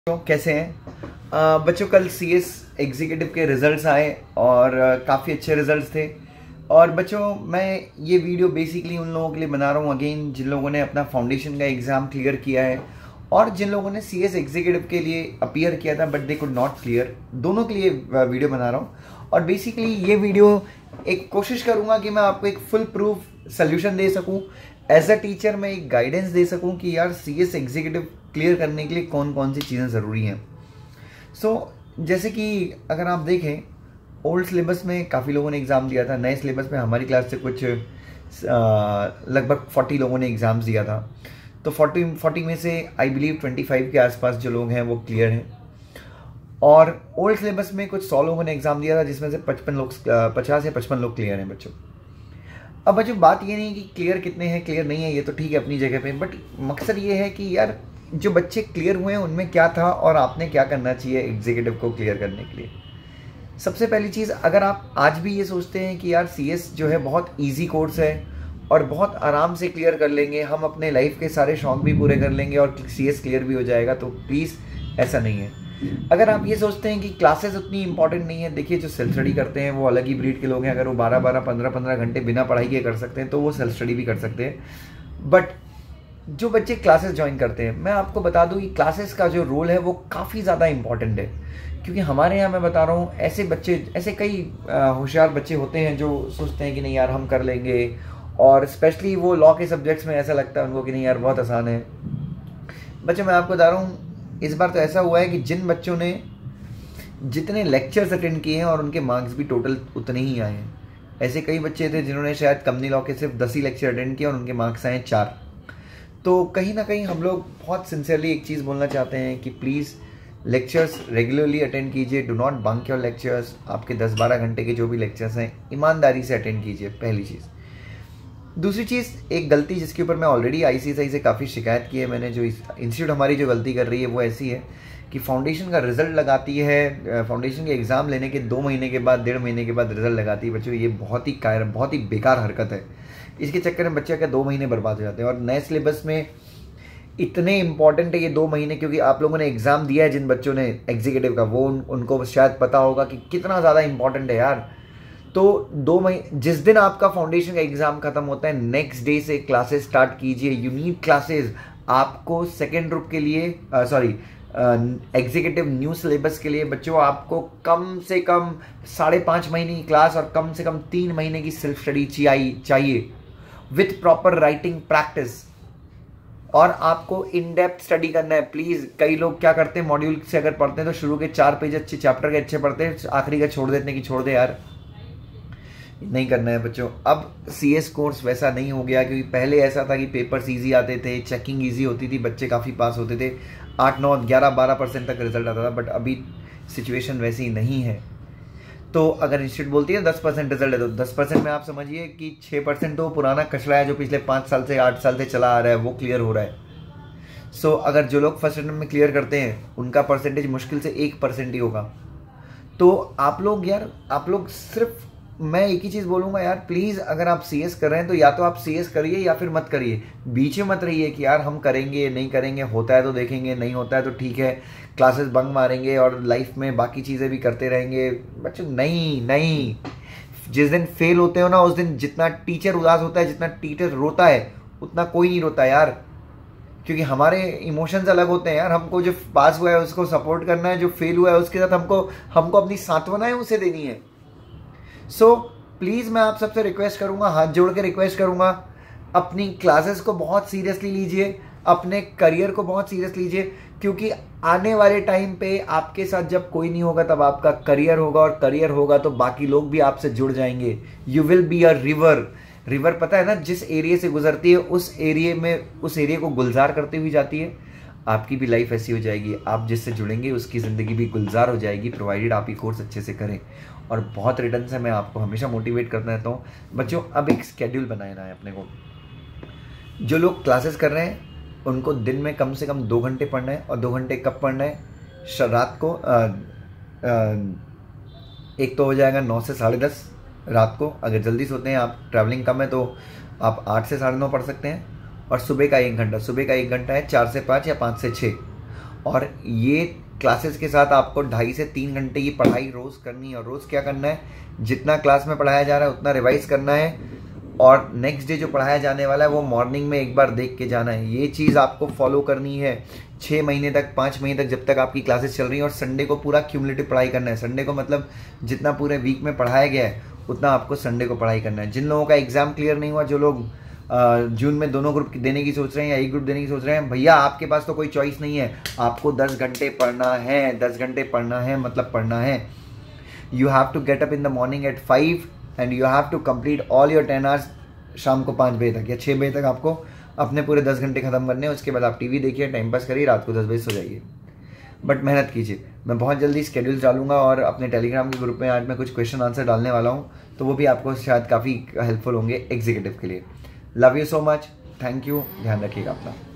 तो कैसे हैं बच्चों। कल सीएस एग्जीक्यूटिव के रिजल्ट्स आए और काफ़ी अच्छे रिजल्ट्स थे। और बच्चों मैं ये वीडियो बेसिकली उन लोगों के लिए बना रहा हूँ अगेन जिन लोगों ने अपना फाउंडेशन का एग्ज़ाम क्लियर किया है और जिन लोगों ने सीएस एग्जीक्यूटिव के लिए अपीयर किया था but they could not clear, दोनों के लिए वीडियो बना रहा हूँ। और बेसिकली ये वीडियो एक कोशिश करूँगा कि मैं आपको एक फुल प्रूफ सोल्यूशन दे सकूँ। एज अ टीचर मैं एक गाइडेंस दे सकूँ कि यार सीएस एग्जीक्यूटिव क्लियर करने के लिए कौन कौन सी चीज़ें ज़रूरी हैं। जैसे कि अगर आप देखें ओल्ड सिलेबस में काफ़ी लोगों ने एग्ज़ाम दिया था, नए सिलेबस में हमारी क्लास से कुछ लगभग 40 लोगों ने एग्ज़ाम्स दिया था। तो 40 में से आई बिलीव 25 के आसपास जो लोग हैं वो क्लियर हैं। और ओल्ड सिलेबस में कुछ 100 लोगों ने एग्ज़ाम दिया था जिसमें से 50 या 55 लोग क्लियर हैं बच्चों। अब बच्चों बात ये नहीं कि क्लियर कितने हैं क्लियर नहीं है, ये तो ठीक है अपनी जगह पे, बट मकसद ये है कि यार जो बच्चे क्लियर हुए हैं उनमें क्या था और आपने क्या करना चाहिए एग्जीक्यूटिव को क्लियर करने के लिए। सबसे पहली चीज़, अगर आप आज भी ये सोचते हैं कि यार सीएस जो है बहुत इजी कोर्स है और बहुत आराम से क्लियर कर लेंगे, हम अपने लाइफ के सारे शौक भी पूरे कर लेंगे और सीएस क्लियर भी हो जाएगा, तो प्लीज़ ऐसा नहीं है। अगर आप ये सोचते हैं कि क्लासेस उतनी इंपॉर्टेंट नहीं है, देखिए जो सेल्फ स्टडी करते हैं वो अलग ही ब्रीड के लोग हैं। अगर वो 12-12, 15-15 घंटे बिना पढ़ाई के कर सकते हैं तो वो सेल्फ स्टडी भी कर सकते हैं। बट जो बच्चे क्लासेस ज्वाइन करते हैं, मैं आपको बता दूं कि क्लासेस का जो रोल है वो काफ़ी ज़्यादा इंपॉर्टेंट है। क्योंकि हमारे यहाँ मैं बता रहा हूँ ऐसे कई होशियार बच्चे होते हैं जो सोचते हैं कि नहीं यार हम कर लेंगे, और स्पेशली वो लॉ के सब्जेक्ट्स में ऐसा लगता है उनको कि नहीं यार बहुत आसान है। बच्चे मैं आपको बता रहा हूँ इस बार तो ऐसा हुआ है कि जिन बच्चों ने जितने लेक्चर्स अटेंड किए हैं और उनके मार्क्स भी टोटल उतने ही आए हैं, ऐसे कई बच्चे थे जिन्होंने शायद कंपनी लॉ के सिर्फ 10 ही लेक्चर अटेंड किए और उनके मार्क्स आए 4। तो कहीं ना कहीं हम लोग बहुत सिंसियरली एक चीज़ बोलना चाहते हैं कि प्लीज़ लेक्चर्स रेगुलरली अटेंड कीजिए, do not bunk your lectures. आपके 10-12 घंटे के जो भी लेक्चर्स हैं ईमानदारी से अटेंड कीजिए, पहली चीज़। दूसरी चीज़, एक गलती जिसके ऊपर मैं ऑलरेडी आईसीएसआई से काफ़ी शिकायत की है मैंने, जो इंस्टीट्यूट हमारी जो गलती कर रही है वो ऐसी है कि फाउंडेशन का रिजल्ट लगाती है, फाउंडेशन के एग्ज़ाम लेने के 2 महीने के बाद, 1.5 महीने के बाद रिजल्ट लगाती है। बच्चों ये बहुत ही बेकार हरकत है। इसके चक्कर में बच्चे का 2 महीने बर्बाद हो जाते हैं। और नए सिलेबस में इतने इंपॉर्टेंट है ये 2 महीने, क्योंकि आप लोगों ने एग्ज़ाम दिया है जिन बच्चों ने एग्जीक्यूटिव का, वो उनको शायद पता होगा कि कितना ज़्यादा इंपॉर्टेंट है यार। तो 2 महीने, जिस दिन आपका फाउंडेशन का एग्ज़ाम खत्म होता है नेक्स्ट डे से क्लासेस स्टार्ट कीजिए, यूनिक क्लासेस। आपको सेकेंड ग्रुप के लिए एग्जीक्यूटिव न्यू सिलेबस के लिए बच्चों आपको कम से कम 5.5 महीने की क्लास और कम से कम 3 महीने की सेल्फ स्टडी चाहिए विथ प्रॉपर राइटिंग प्रैक्टिस। और आपको इन डेप्थ स्टडी करना है प्लीज़। कई लोग क्या करते हैं, मॉड्यूल से अगर पढ़ते हैं तो शुरू के 4 पेज अच्छे चैप्टर के अच्छे पढ़ते हैं, आखिरी का छोड़ देते हैं कि छोड़ दे यार, नहीं करना है बच्चों। अब सीएस कोर्स वैसा नहीं हो गया, क्योंकि पहले ऐसा था कि पेपर्स इजी आते थे, चेकिंग इजी होती थी, बच्चे काफ़ी पास होते थे, 8, 9, 11, 12% तक रिजल्ट आता था। बट अभी सिचुएशन वैसी नहीं है। तो अगर इंस्टीट्यूट बोलती है 10% रिजल्ट है तो 10% में आप समझिए कि 6% तो पुराना कचरा है जो पिछले 5 साल से 8 साल से चला आ रहा है, वो क्लियर हो रहा है। अगर जो लोग फर्स्ट अटेम्प्ट में क्लियर करते हैं उनका परसेंटेज मुश्किल से 1% ही होगा। तो आप लोग सिर्फ, मैं एक ही चीज़ बोलूँगा यार, प्लीज़ अगर आप सीएस कर रहे हैं तो या तो आप सीएस करिए या फिर मत करिए। बीच में मत रहिए कि यार हम करेंगे नहीं करेंगे, होता है तो देखेंगे, नहीं होता है तो ठीक है क्लासेस बंक मारेंगे और लाइफ में बाकी चीज़ें भी करते रहेंगे। बच्चों नहीं, जिस दिन फेल होते हो ना उस दिन जितना टीचर उदास होता है, जितना टीचर रोता है, उतना कोई नहीं रोता यार। क्योंकि हमारे इमोशंस अलग होते हैं यार। हमको जो पास हुआ है उसको सपोर्ट करना है, जो फेल हुआ है उसके साथ हमको अपनी सांत्वनाएं उसे देनी है। प्लीज़ मैं आप सबसे रिक्वेस्ट करूंगा, हाथ जोड़ के रिक्वेस्ट करूंगा, अपनी क्लासेस को बहुत सीरियसली लीजिए, अपने करियर को बहुत सीरियस लीजिए। क्योंकि आने वाले टाइम पे आपके साथ जब कोई नहीं होगा तब आपका करियर होगा, और करियर होगा तो बाकी लोग भी आपसे जुड़ जाएंगे। You will be a river पता है ना, जिस एरिया से गुजरती है उस एरिया को गुलजार करते हुए जाती है। आपकी भी लाइफ ऐसी हो जाएगी, आप जिससे जुड़ेंगे उसकी ज़िंदगी भी गुलजार हो जाएगी, प्रोवाइडेड आप ये कोर्स अच्छे से करें। और बहुत रिटर्न से मैं आपको हमेशा मोटिवेट करता रहता हूँ बच्चों। अब एक स्केड्यूल बनाना है अपने को। जो लोग क्लासेस कर रहे हैं उनको दिन में कम से कम 2 घंटे पढ़ना है। और 2 घंटे कब पढ़ना है? रात को एक तो हो जाएगा 9 से 10:30 रात को। अगर जल्दी सोते हैं, आप ट्रैवलिंग कम है तो आप 8 से 9:30 पढ़ सकते हैं। और सुबह का 1 घंटा है 4 से 5 या 5 से 6। और ये क्लासेस के साथ आपको 2.5 से 3 घंटे की पढ़ाई रोज़ करनी है। और रोज़ क्या करना है, जितना क्लास में पढ़ाया जा रहा है उतना रिवाइज करना है, और नेक्स्ट डे जो पढ़ाया जाने वाला है वो मॉर्निंग में एक बार देख के जाना है। ये चीज़ आपको फॉलो करनी है 6 महीने तक, 5 महीने तक, जब तक आपकी क्लासेस चल रही हैं। और संडे को पूरा क्यूमुलेटिव पढ़ाई करना है। संडे को मतलब जितना पूरे वीक में पढ़ाया गया है उतना आपको संडे को पढ़ाई करना है। जिन लोगों का एग्जाम क्लियर नहीं हुआ, जो लोग जून में दोनों ग्रुप देने की सोच रहे हैं या एक ग्रुप देने की सोच रहे हैं, भैया आपके पास तो कोई चॉइस नहीं है, आपको 10 घंटे पढ़ना है। 10 घंटे पढ़ना है मतलब पढ़ना है। You have to get up in the morning at 5 and you have to complete all your 10 hours शाम को 5 बजे तक या 6 बजे तक आपको अपने पूरे 10 घंटे खत्म करने हैं। उसके बाद आप टीवी देखिए, टाइम पास करिए, रात को 10 बजे सो जाइए, बट मेहनत कीजिए। मैं बहुत जल्दी स्केड्यूल्स डालूंगा और अपने टेलीग्राम के ग्रुप में आज मैं कुछ क्वेश्चन आंसर डालने वाला हूँ, तो वो भी आपको शायद काफ़ी हेल्पफुल होंगे एग्जीक्यूटिव के लिए। Love you so much, thank you, ध्यान रखिएगा अपना।